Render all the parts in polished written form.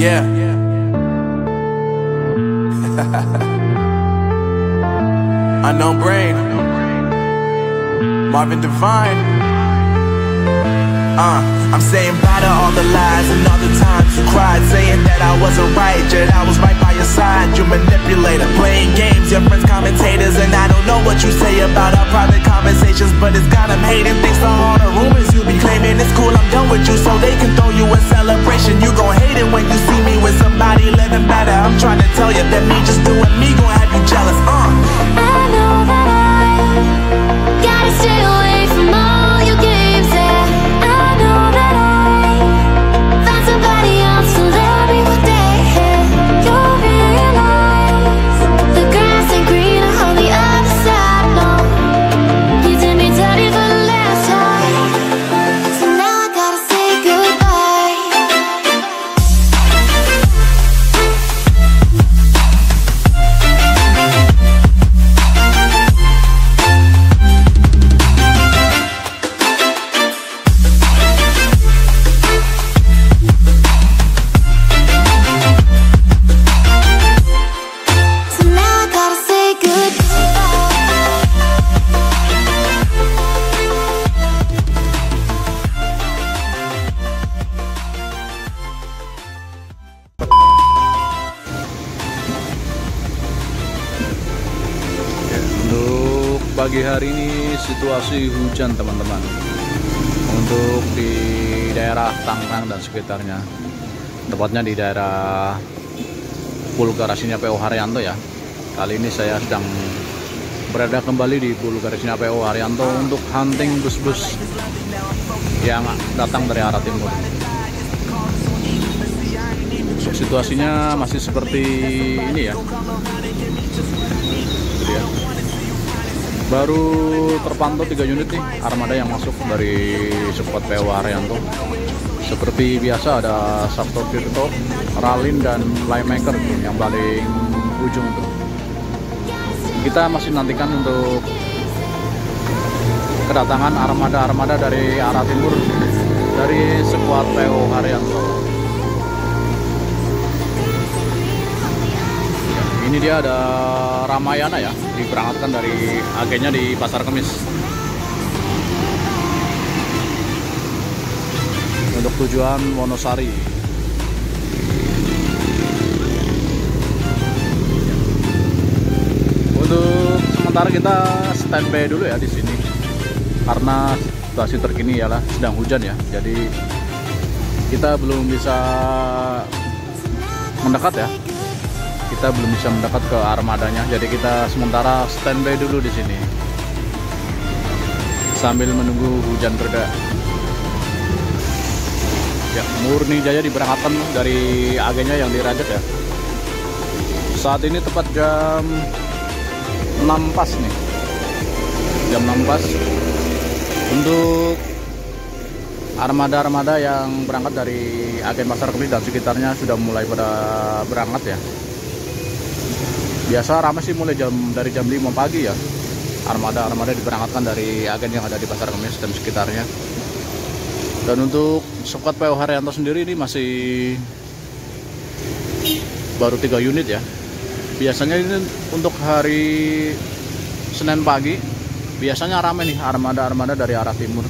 Yeah. Unknown Brain, Marvin Devine. I'm saying bye to all the lies and all the times you cried, saying that I wasn't right, yet I was right by your side. You manipulator, playing games, your friends commentators, and I don't know what you say about our private conversations, but it's got them hating. Thanks to all the rumors you be claiming. It's cool, I'm done with you, so they can throw you a celebration. You gon' hate it when you see me with somebody living better. I'm trying to tell you that me just doing me gon' have you jealous. I know that I gotta stay away from all your games, yeah. I know that I found somebody else to love me what they had. You'll realize the grass ain't greener on the other side, no. You did me dirty for the last time, so now I gotta say goodbye. So now I gotta say goodbye. Untuk pagi hari ini situasi hujan teman-teman. Untuk di daerah Tangerang dan sekitarnya, tepatnya di daerah pool garasinya PO Haryanto ya. Kali ini saya sedang berada kembali di pool garasinya PO Haryanto untuk hunting bus-bus yang datang dari arah timur. Untuk situasinya masih seperti ini ya. Itu dia. Baru terpantau 3 unit nih armada yang masuk dari squad PO Haryanto. Seperti biasa ada Sabto Tirto, Ralin dan Playmaker tuh, yang paling ujung tuh. Kita masih nantikan untuk kedatangan armada-armada dari arah timur dari squad PO Haryanto. Ini dia ada Ramayana ya, diberangkatkan dari agennya di Pasar Kemis untuk tujuan Wonosari. Untuk sementara kita standby dulu ya di sini karena situasi terkini ialah sedang hujan ya, jadi kita belum bisa mendekat ya. Kita belum bisa mendekat ke armadanya, jadi kita sementara standby dulu di sini sambil menunggu hujan reda. Ya, Murni Jaya diberangkatkan dari agennya yang di Rajat ya. Saat ini tepat jam 6 pas nih. Jam 6 pas. Untuk armada-armada yang berangkat dari agen Pasar Kemis dan sekitarnya sudah mulai pada berangkat ya. Biasa ramai sih mulai dari jam 5 pagi ya. Armada-armada diberangkatkan dari agen yang ada di Pasar Kemis dan sekitarnya. Dan untuk squad PO Haryanto sendiri ini masih baru 3 unit ya. Biasanya ini untuk hari Senin pagi biasanya ramai nih armada-armada dari arah timur.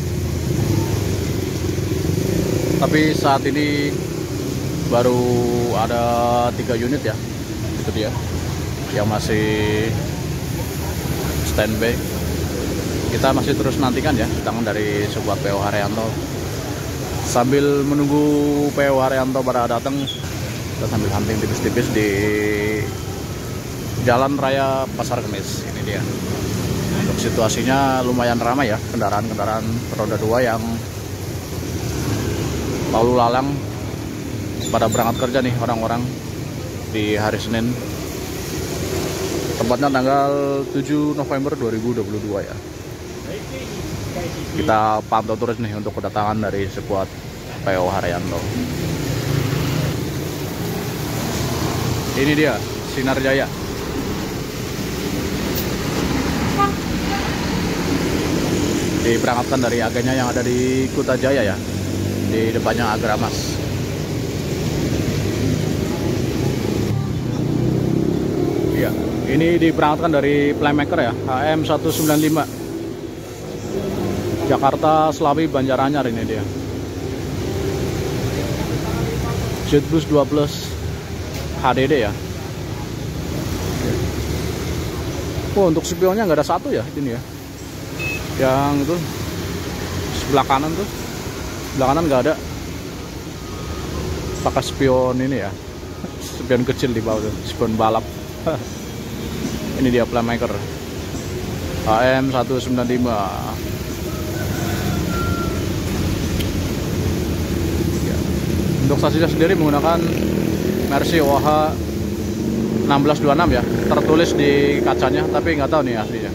Tapi saat ini baru ada 3 unit ya. Itu dia yang masih standby. Kita masih terus nantikan ya tangan dari squad PO Haryanto. Sambil menunggu PO Haryanto pada datang, kita sambil hunting tipis-tipis di Jalan Raya Pasar Kemis. Ini dia. Untuk situasinya lumayan ramai ya, kendaraan-kendaraan roda 2 yang lalu lalang pada berangkat kerja nih orang-orang di hari Senin. Tepatnya tanggal 7 November 2022 ya. Kita pantau terus nih untuk kedatangan dari squad PO Haryanto. Ini dia Sinar Jaya. Diberangkatkan dari agennya yang ada di Kuta Jaya ya, di depannya Agramas. Ini diberangkatkan dari Playmaker ya, HM 195 Jakarta Slawi Banjaranyar. Ini dia Jetbus 2+ HDD ya. Oh, untuk spionnya nggak ada satu ya ini ya. Yang itu sebelah kanan tuh, sebelah kanan nggak ada. Pakai spion ini ya, spion kecil di bawah tuh, spion balap. Ini dia Playmaker HM 195. Untuk sasisnya sendiri menggunakan Mercy OH 1626 ya, tertulis di kacanya, tapi nggak tahu nih aslinya.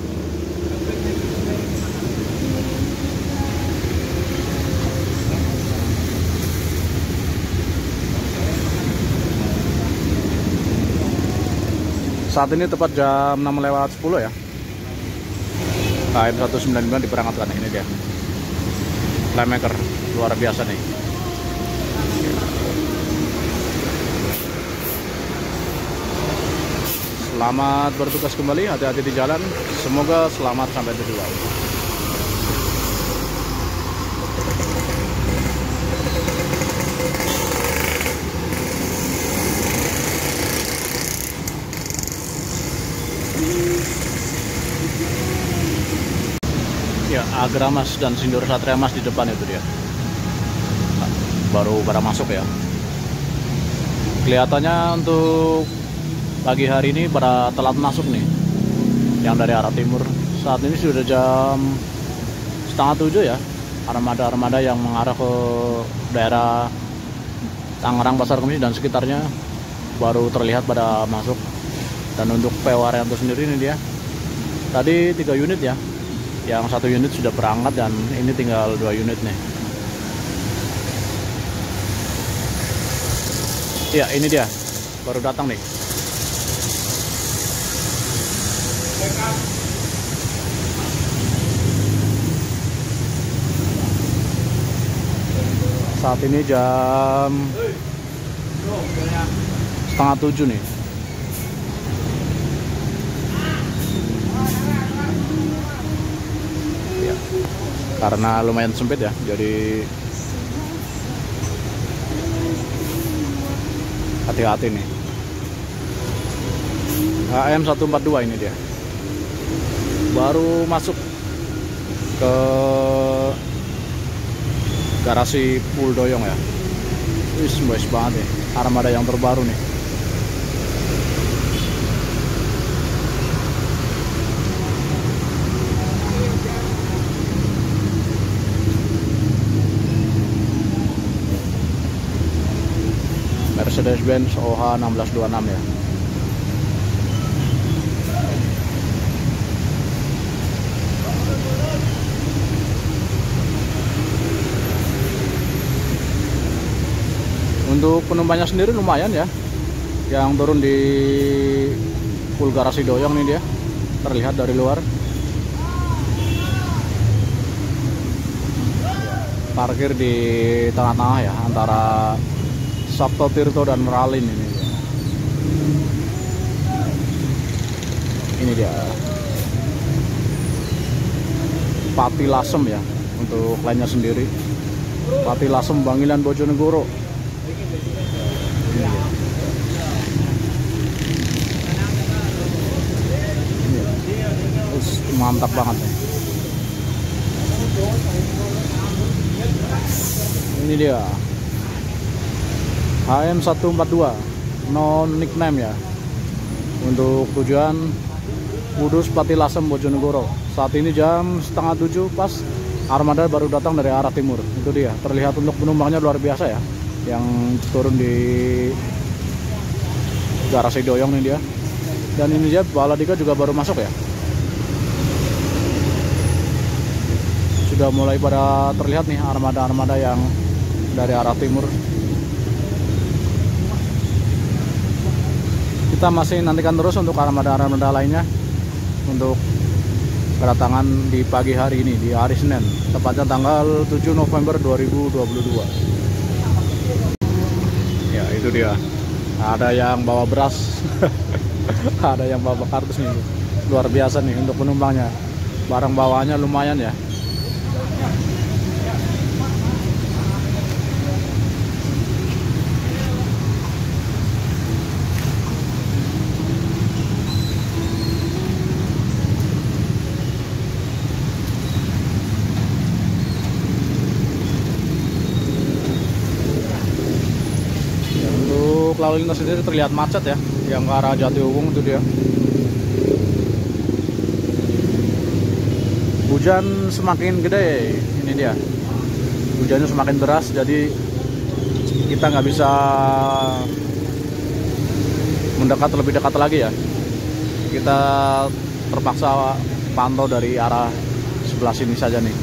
Saat ini tepat jam 6:10 ya. KM 195 diberangkatkan. Ini dia Playmaker, luar biasa nih. Selamat bertugas kembali, hati-hati di jalan. Semoga selamat sampai tujuan. Ya, Agramas dan Sindur Satria Mas di depan itu dia. Baru pada masuk ya. Kelihatannya untuk pagi hari ini pada telat masuk nih, yang dari arah timur. Saat ini sudah jam 6:30 ya. Armada-armada yang mengarah ke daerah Tangerang, Pasar Kemis dan sekitarnya baru terlihat pada masuk. Dan untuk PO Arianto sendiri ini dia, tadi 3 unit ya, yang 1 unit sudah berangkat dan ini tinggal 2 unit nih. Ya, ini dia baru datang nih. Saat ini jam 6:30 nih. Ya, karena lumayan sempit ya, jadi hati-hati nih. HM 142 ini dia. Baru masuk ke garasi Pool Doyong ya. Wis, bagus banget ya, armada yang terbaru nih. Mercedes-Benz OH 1626 ya. Untuk penumpangnya sendiri lumayan ya, yang turun di Pool Garasi Doyong nih dia, terlihat dari luar. Parkir di tengah-tengah ya, antara Sabto Tirto dan Meralin ini dia. Ini dia Pati Lasem ya, untuk lainnya sendiri Pati Lasem Bangilan Bojonegoro. Mantap banget nih. Ini dia HM 142 non nickname ya, untuk tujuan Kudus Pati Lasem Bojonegoro. Saat ini jam 6:30 pas, armada baru datang dari arah timur. Itu dia, terlihat untuk penumpangnya luar biasa ya, yang turun di Garasi Doyong nih dia. Dan ini dia Baladika juga baru masuk ya. Sudah mulai pada terlihat nih armada-armada yang dari arah timur. Kita masih nantikan terus untuk armada-armada lainnya untuk kedatangan di pagi hari ini, di hari Senin, tepatnya tanggal 7 November 2022. Ya, itu dia. Ada yang bawa beras. Ada yang bawa kardus nih, luar biasa nih untuk penumpangnya. Barang bawaannya lumayan ya. Untuk lalu lintas sendiri terlihat macet ya, yang ke arah Jatiuwung itu dia. Hujan semakin gede, ini dia. Hujannya semakin deras, jadi kita nggak bisa mendekat lebih dekat lagi ya. Kita terpaksa pantau dari arah sebelah sini saja nih.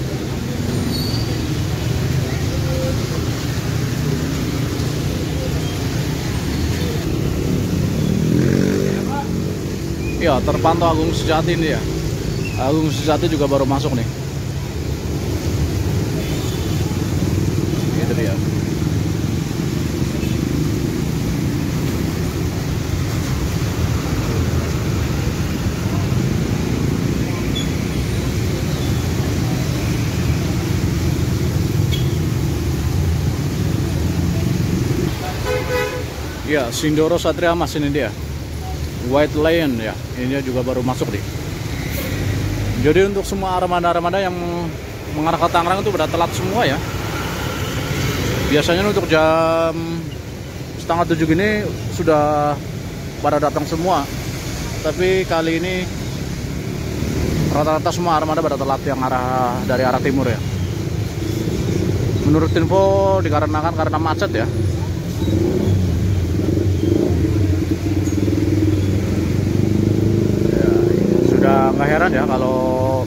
Ya, terpantau Agung Sejati ini ya. Agung Sejati juga baru masuk nih. Itu dia. Ya, Sindoro Satria Mas ini dia. White Lion ya, ini juga baru masuk nih. Jadi untuk semua armada-armada yang mengarah ke Tangerang itu pada telat semua ya. Biasanya untuk jam setengah 7 gini sudah pada datang semua. Tapi kali ini rata-rata semua armada pada telat yang dari arah timur ya. Menurut info dikarenakan karena macet ya. Sudah nggak heran ya kalau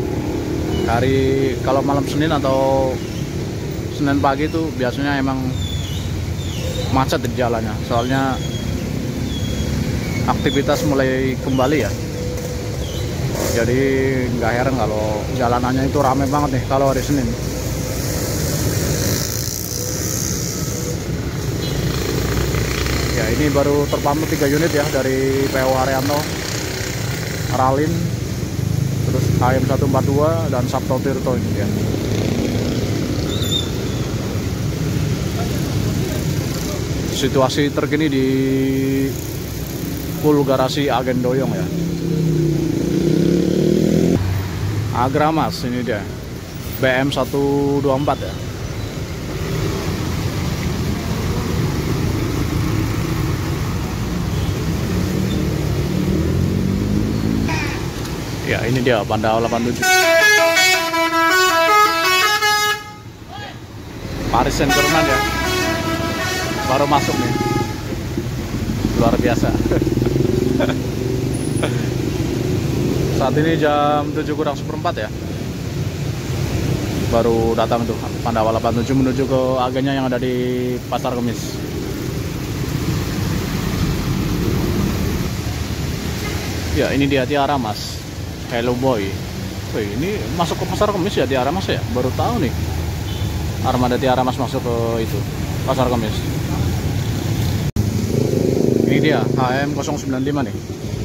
malam Senin atau Senin pagi itu biasanya emang macet di jalannya, soalnya aktivitas mulai kembali ya. Jadi nggak heran kalau jalanannya itu rame banget nih kalau hari Senin. Ya, ini baru terpantau 3 unit ya dari PO Haryanto, Ralin, terus AM 142 dan Sabto Tirto ini ya. Situasi terkini di pool garasi Agen Doyong ya. Agramas ini dia. BM 124 ya. Ya, ini dia Pandawa 87. Paris Saint-Germain ya. Baru masuk nih. Luar biasa. Saat ini jam 7:04 ya. Baru datang tuh Pandawa 87 menuju ke agennya yang ada di Pasar Kemis. Ya, ini dia Tiara Mas. Hello Boy. Wih, ini masuk ke Pasar Kemis ya Tiara Mas ya? Baru tahu nih. Armada Tiara Mas masuk ke itu Pasar Kemis. Ini dia HM 095 nih.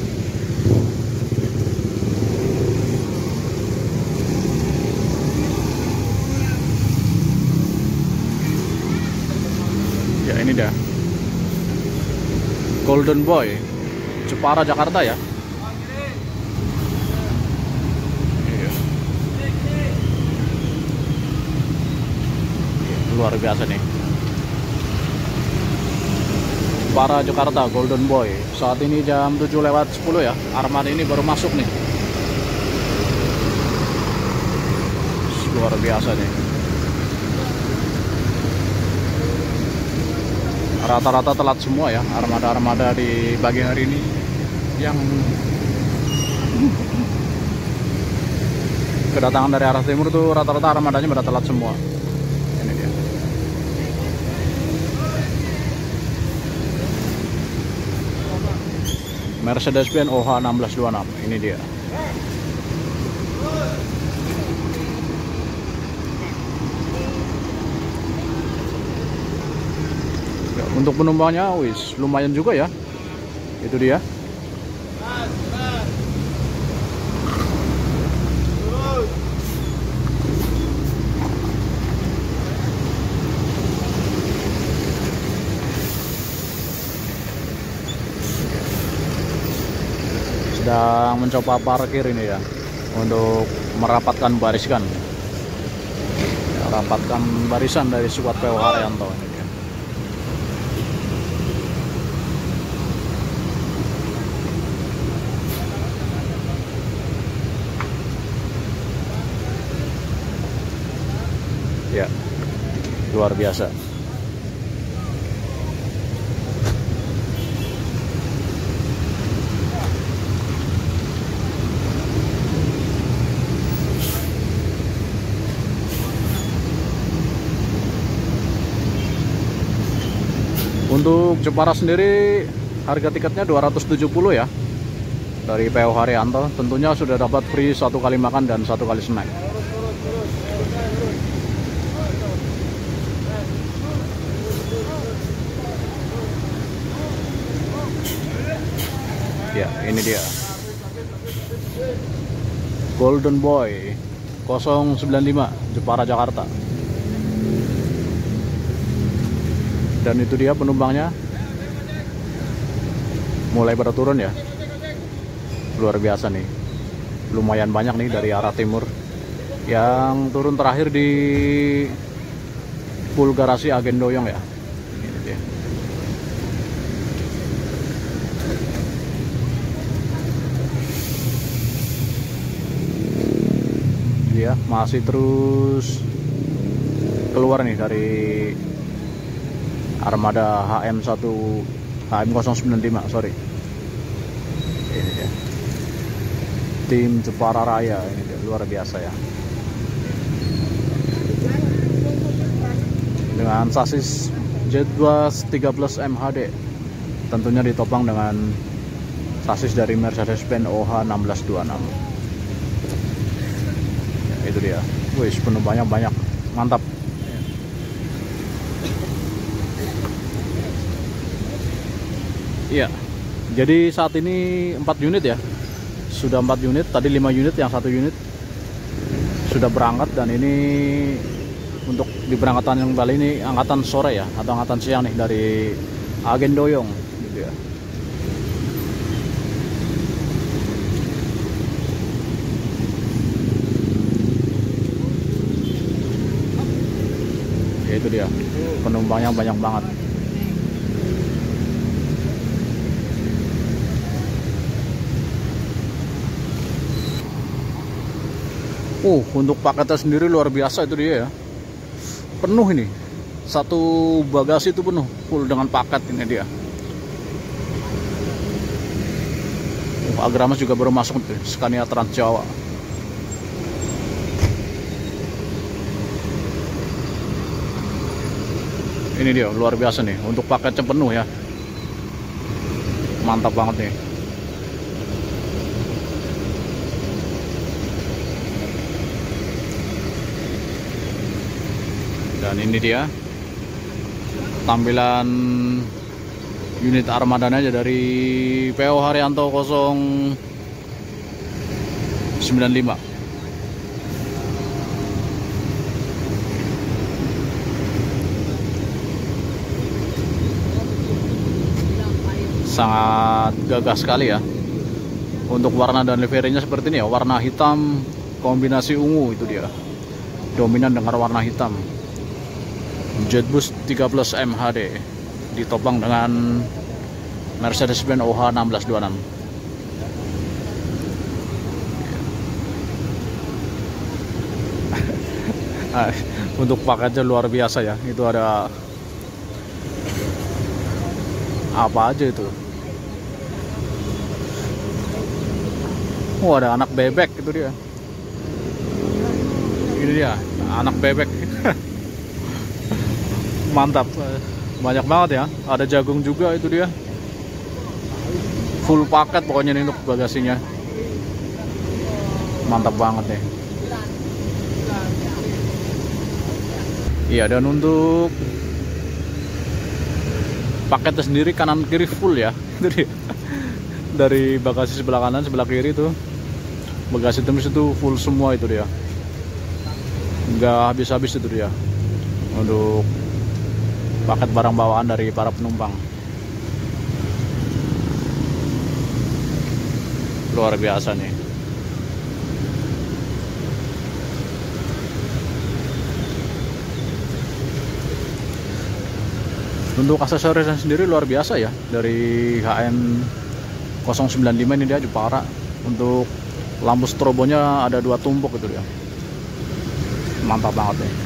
Ya, ini dia Golden Boy Jepara Jakarta ya. Luar biasa nih. Para Jakarta Golden Boy. Saat ini jam 7:10 ya. Armada ini baru masuk nih. Luar biasa nih. Rata-rata telat semua ya armada-armada di pagi hari ini. Yang kedatangan dari arah timur tuh rata-rata armadanya pada telat semua. Mercedes-Benz OH 1626 ini dia. Ya, untuk penumpangnya wis lumayan juga ya. Itu dia. sedang mencoba parkir ini ya, untuk merapatkan barisan dari squad PO Haryanto ini dia. Ya, luar biasa. Untuk Jepara sendiri harga tiketnya 270 ya, dari PO Haryanto. Tentunya sudah dapat free 1 kali makan dan 1 kali snack. Ya, ini dia Golden Boy 095 Jepara Jakarta. Dan itu dia penumpangnya, mulai pada turun ya. Luar biasa nih, lumayan banyak nih dari arah timur. Yang turun terakhir di Pool Garasi Agen Doyong ya. Ini dia. Dia masih terus keluar nih dari armada HM095, sorry. Ini dia. Tim Jepara Raya ini dia, luar biasa ya. Dengan sasis J2 13 MHD, tentunya ditopang dengan sasis dari Mercedes-Benz OH1626. Ya, itu dia. Wih, penumpangnya banyak, mantap. Iya, jadi saat ini 4 unit ya, sudah 4 unit, tadi 5 unit, yang 1 unit sudah berangkat. Dan ini untuk di berangkatan yang kali ini angkatan sore ya, atau angkatan siang nih, dari Agen Doyong gitu ya. Ya itu dia, penumpangnya banyak banget. Untuk paketnya sendiri luar biasa itu dia ya. Penuh ini. Satu bagasi itu penuh, full dengan paket ini dia. Agramas juga baru masuk tuh, Scania Trans Jawa. Ini dia, luar biasa nih. Untuk paketnya penuh ya. Mantap banget nih. Dan ini dia tampilan unit armadanya aja dari PO Haryanto 095. Sangat gagah sekali ya. Untuk warna dan liverynya seperti ini ya, warna hitam kombinasi ungu, itu dia. Dominan dengan warna hitam. Jetbus 13 MHD ditopang dengan Mercedes-Benz OH1626. Untuk paketnya luar biasa ya. Itu ada apa aja itu? Ada anak bebek, itu dia. Ini dia, anak bebek. Mantap, banyak banget ya. Ada jagung juga, itu dia. Full paket pokoknya nih untuk bagasinya. Mantap banget nih. Iya, dan untuk paketnya sendiri kanan kiri full ya. Itu dia. Dari bagasi sebelah kanan, sebelah kiri itu bagasi temis itu full semua, itu dia. Nggak habis-habis itu dia. Untuk paket barang bawaan dari para penumpang. luar biasa nih. Untuk aksesorisnya sendiri luar biasa ya, dari HM 095 ini dia Jepara. Untuk lampu strobonya ada 2 tumpuk itu dia, mantap banget nih.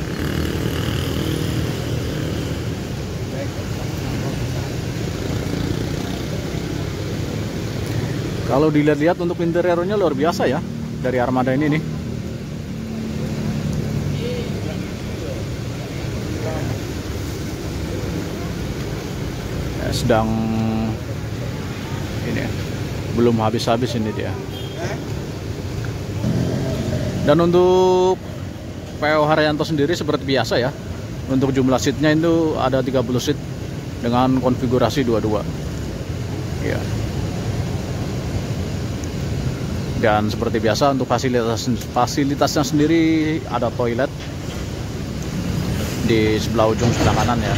Kalau dilihat-lihat untuk interiornya luar biasa ya dari Armada ini nih. Sedang ini ya, belum habis-habis ini dia. Dan untuk PO Haryanto sendiri seperti biasa ya, untuk jumlah seatnya itu ada 30 seat dengan konfigurasi 22 ya. Dan seperti biasa untuk fasilitasnya sendiri ada toilet di sebelah ujung sebelah kanan ya.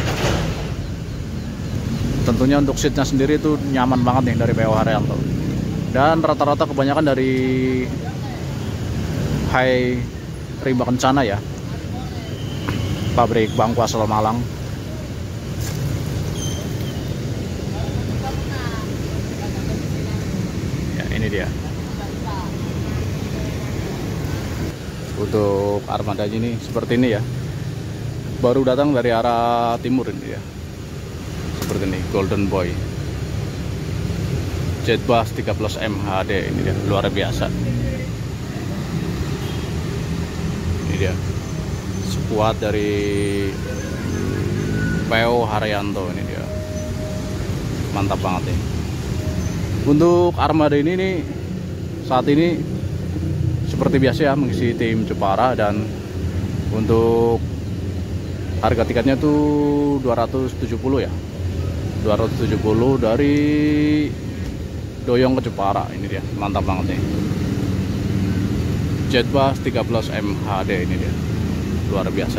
Tentunya untuk seatnya sendiri itu nyaman banget nih dari PO Haryanto. Dan rata-rata kebanyakan dari Hai Rimba Kencana ya, pabrik bangku asal Malang. Ya, ini dia. Untuk armada ini seperti ini ya, baru datang dari arah timur ini ya. Seperti ini, Golden Boy Jetbus 13 MHD, ini dia, luar biasa. Ini dia, sekuat dari PO Haryanto, ini dia, mantap banget nih. Untuk armada ini nih, saat ini seperti biasa ya, mengisi tim Jepara. Dan untuk harga tiketnya tuh 270 ya, 270 dari Doyong ke Jepara. Ini dia, mantap banget nih, Jetbus 13 MHD, ini dia, luar biasa.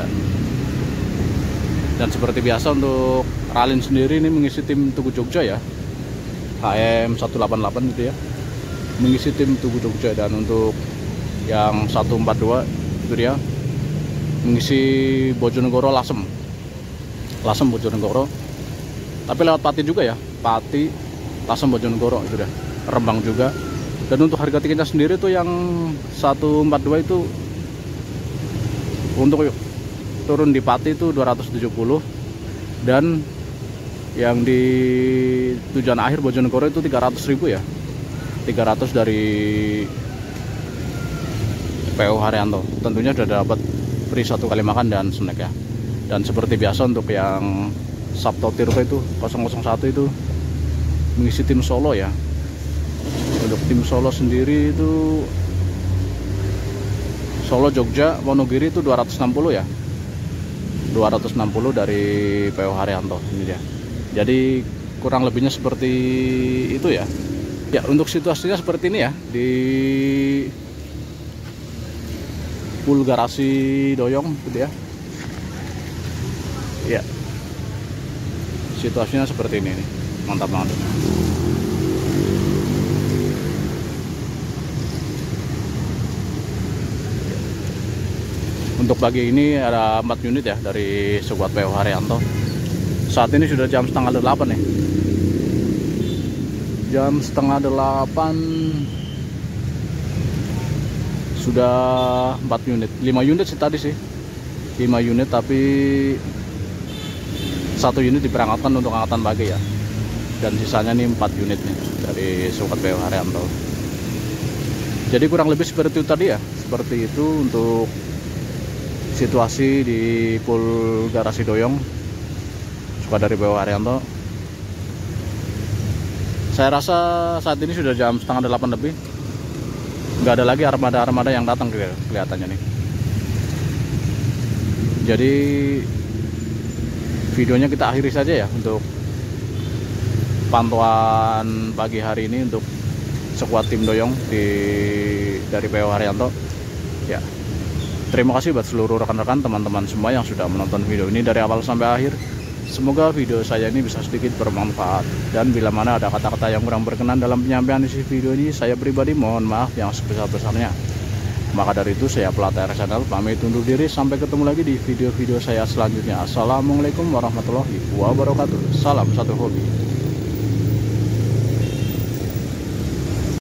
Dan seperti biasa untuk Ralin sendiri ini mengisi tim Tugu Jogja ya, HM 188 gitu ya, mengisi tim Tugu Jogja. Dan untuk yang 142 itu dia mengisi Bojonegoro Lasem Bojonegoro, tapi lewat Pati juga ya, Pati Lasem Bojonegoro itu dah, Rembang juga. Dan untuk harga tiketnya sendiri tuh yang 142 itu untuk turun di Pati itu 270, dan yang di tujuan akhir Bojonegoro itu 300.000 ya, 300 dari PO Haryanto. Tentunya sudah dapat free 1 kali makan dan snack ya. Dan seperti biasa untuk yang Sabto Tirta itu 001 itu mengisi tim Solo ya. Untuk tim Solo sendiri itu Solo, Jogja, Wonogiri itu 260 ya, 260 dari PO Haryanto, ini dia. Jadi kurang lebihnya seperti itu ya. Ya, untuk situasinya seperti ini ya di pool garasi Doyong gitu ya. Ya, situasinya seperti ini nih, mantap banget. Untuk pagi ini ada 4 unit ya dari sekuat PO Haryanto. Saat ini sudah jam setengah 8 nih, jam setengah 8 sudah 4 unit, 5 unit sih tadi sih, 5 unit, tapi 1 unit diberangkatkan untuk angkatan pagi ya. Dan sisanya nih 4 unit nih dari sekuat PO Haryanto. Jadi kurang lebih seperti itu tadi ya, seperti itu untuk situasi di pool garasi Doyong suka dari PO Haryanto. Saya rasa saat ini sudah jam setengah 8 lebih, nggak ada lagi armada-armada yang datang kelihatannya nih. Jadi videonya kita akhiri saja ya untuk pantauan pagi hari ini untuk sekuat tim Doyong dari PO Haryanto ya. Terima kasih buat seluruh rekan-rekan, teman-teman semua yang sudah menonton video ini dari awal sampai akhir. Semoga video saya ini bisa sedikit bermanfaat, dan bila mana ada kata-kata yang kurang berkenan dalam penyampaian isi video ini, saya pribadi mohon maaf yang sebesar-besarnya. Maka dari itu saya Pelatih Channel pamit undur diri, sampai ketemu lagi di video-video saya selanjutnya. Assalamualaikum warahmatullahi wabarakatuh. Salam satu hobi.